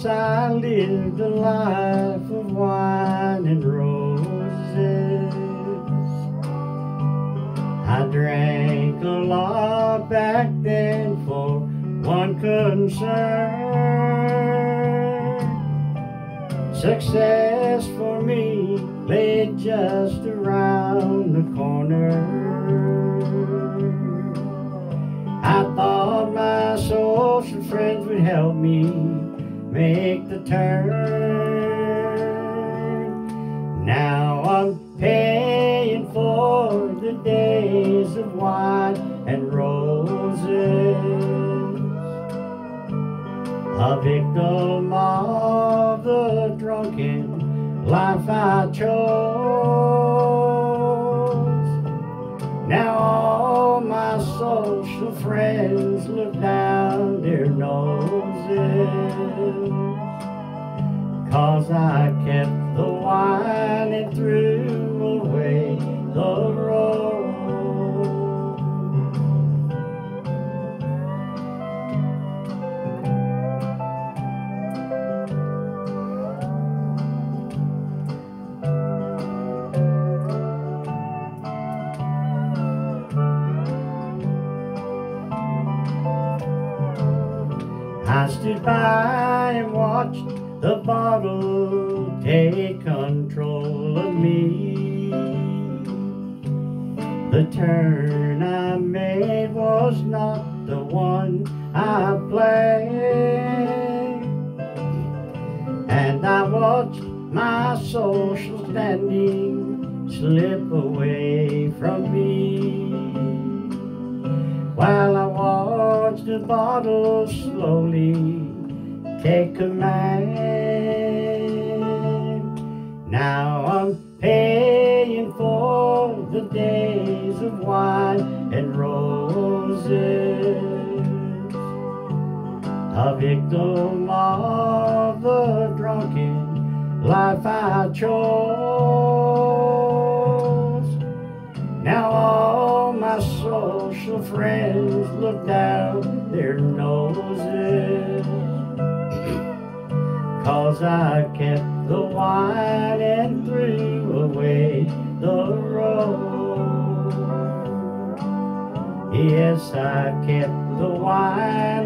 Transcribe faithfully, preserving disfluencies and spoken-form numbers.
once I lived a life of wine and roses. I drank a lot back then for one concern. Success for me lay just around the corner. I thought my social friends would help me make the turn. Now I'm paying for the days of wine and roses, a victim of the drunken life I chose. Now all my social friends look down their noses, 'cause I kept the wine and threw away the rose. I stood by and watched the bottle take control of me. The turn I made was not the one I planned, and I watched my social standing slip away from me, while I watched the bottle slowly take command. Now I'm paying for the days of wine and roses, a victim of the drunken life I chose. Now all my social friends look down their noses, 'cause I kept the wine and threw away the rose. Yes, I kept the wine